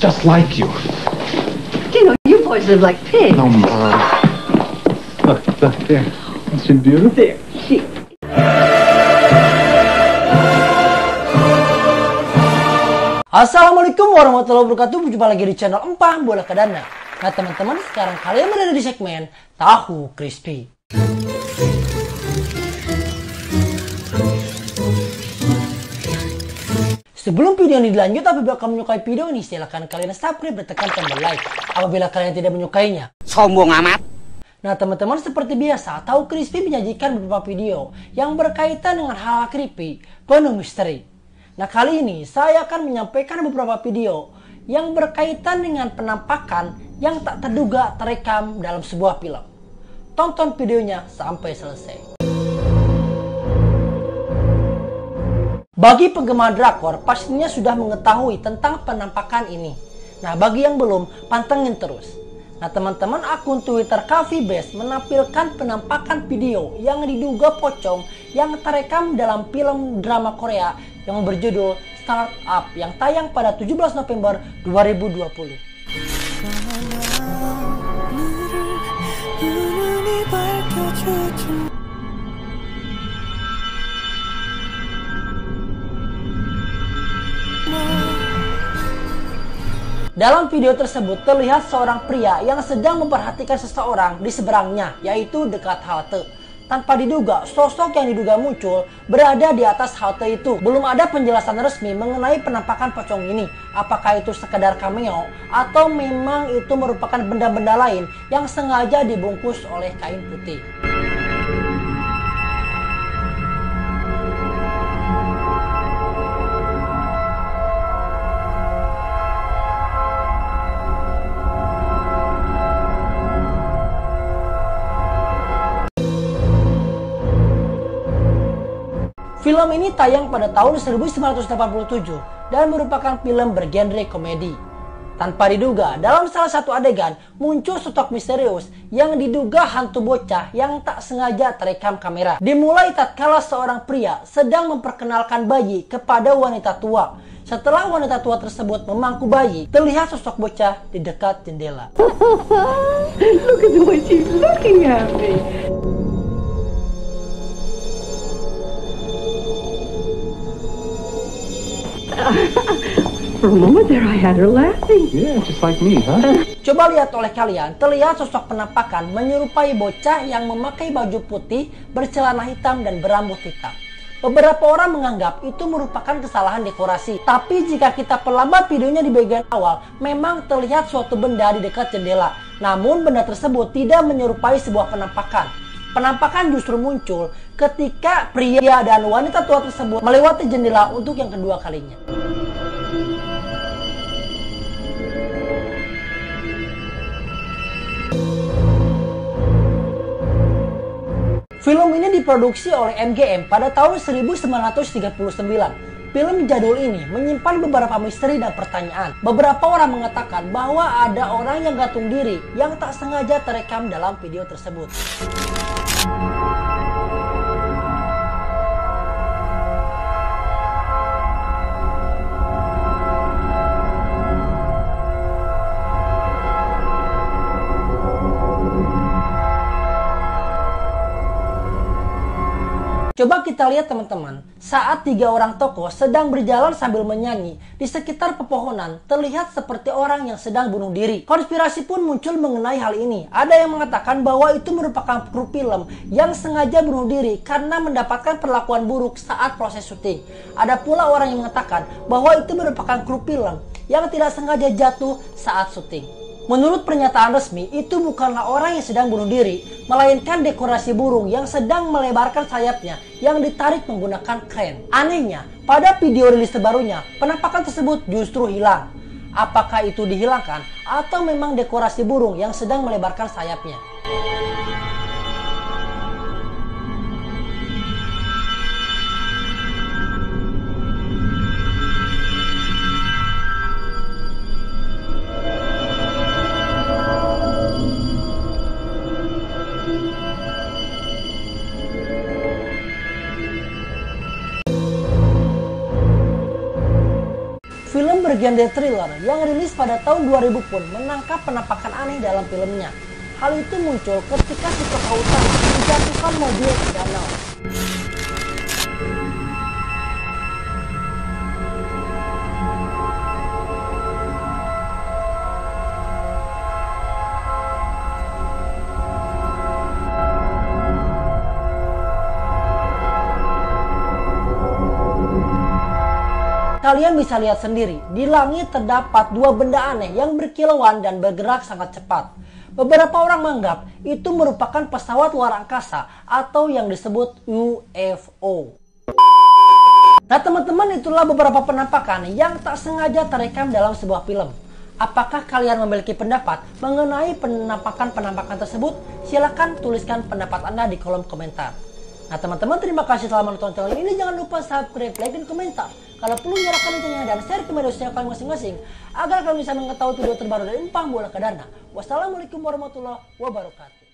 just like you. You know, you boys live like pigs. No, Mom. Look, there. Isn't she beautiful? There, she. Assalamualaikum warahmatullahi wabarakatuh. Berjumpa lagi di channel Empah Bola Kedana. Nah teman-teman, sekarang kalian berada di segmen Tahu Crispy. Sebelum video ini dilanjut, apabila kamu menyukai video ini, silahkan kalian subscribe dan tekan tombol like. Apabila kalian tidak menyukainya, sombong amat. Nah teman-teman, seperti biasa, Tahu Crispy menyajikan beberapa video yang berkaitan dengan hal creepy, penuh misteri. Nah kali ini saya akan menyampaikan beberapa video yang berkaitan dengan penampakan yang tak terduga terekam dalam sebuah film. Tonton videonya sampai selesai. Bagi penggemar drakor pastinya sudah mengetahui tentang penampakan ini. Nah bagi yang belum, pantengin terus. Nah teman-teman, akun Twitter Coffee Base menampilkan penampakan video yang diduga pocong yang terekam dalam film drama Korea yang berjudul Startup yang tayang pada 17 November 2020. Dalam video tersebut terlihat seorang pria yang sedang memperhatikan seseorang di seberangnya, yaitu dekat halte. Tanpa diduga, sosok yang diduga muncul berada di atas halte itu. Belum ada penjelasan resmi mengenai penampakan pocong ini. Apakah itu sekedar cameo atau memang itu merupakan benda-benda lain yang sengaja dibungkus oleh kain putih. Film ini tayang pada tahun 1987 dan merupakan film bergenre komedi. Tanpa diduga, dalam salah satu adegan muncul sosok misterius yang diduga hantu bocah yang tak sengaja terekam kamera. Dimulai tatkala seorang pria sedang memperkenalkan bayi kepada wanita tua. Setelah wanita tua tersebut memangku bayi, terlihat sosok bocah di dekat jendela. Look at the way she's looking at me. For a moment there I had her laughing. Yeah, just like me, huh? Coba lihat oleh kalian, terlihat sosok penampakan menyerupai bocah yang memakai baju putih, bercelana hitam dan berambut hitam. Beberapa orang menganggap itu merupakan kesalahan dekorasi. Tapi jika kita perlambat videonya di bagian awal, memang terlihat suatu benda di dekat jendela. Namun benda tersebut tidak menyerupai sebuah penampakan. Penampakan justru muncul ketika pria dan wanita tua tersebut melewati jendela untuk yang kedua kalinya. Film ini diproduksi oleh MGM pada tahun 1939. Film jadul ini menyimpan beberapa misteri dan pertanyaan. Beberapa orang mengatakan bahwa ada orang yang gantung diri yang tak sengaja terekam dalam video tersebut. Coba kita lihat teman-teman, saat tiga orang tokoh sedang berjalan sambil menyanyi di sekitar pepohonan, terlihat seperti orang yang sedang bunuh diri. Konspirasi pun muncul mengenai hal ini. Ada yang mengatakan bahwa itu merupakan kru film yang sengaja bunuh diri karena mendapatkan perlakuan buruk saat proses syuting. Ada pula orang yang mengatakan bahwa itu merupakan kru film yang tidak sengaja jatuh saat syuting. Menurut pernyataan resmi, itu bukanlah orang yang sedang bunuh diri, melainkan dekorasi burung yang sedang melebarkan sayapnya yang ditarik menggunakan kren. Anehnya, pada video rilis terbarunya, penampakan tersebut justru hilang. Apakah itu dihilangkan atau memang dekorasi burung yang sedang melebarkan sayapnya? Legende Thriller yang rilis pada tahun 2000 pun menangkap penampakan aneh dalam filmnya. Hal itu muncul ketika si tokoh utama menjatuhkan mobil ke danau. Kalian bisa lihat sendiri, di langit terdapat dua benda aneh yang berkilauan dan bergerak sangat cepat. Beberapa orang menganggap itu merupakan pesawat luar angkasa atau yang disebut UFO. Nah teman-teman, itulah beberapa penampakan yang tak sengaja terekam dalam sebuah film. Apakah kalian memiliki pendapat mengenai penampakan-penampakan tersebut? Silahkan tuliskan pendapat Anda di kolom komentar. Nah teman-teman, terima kasih telah menonton channel ini. Jangan lupa subscribe, like, dan komentar. Kalau perlu nyalakan loncengnya dan share ke media sosial kalian masing-masing agar kalian bisa mengetahui video terbaru dari Empang Bola Kedana. Wassalamualaikum warahmatullahi wabarakatuh.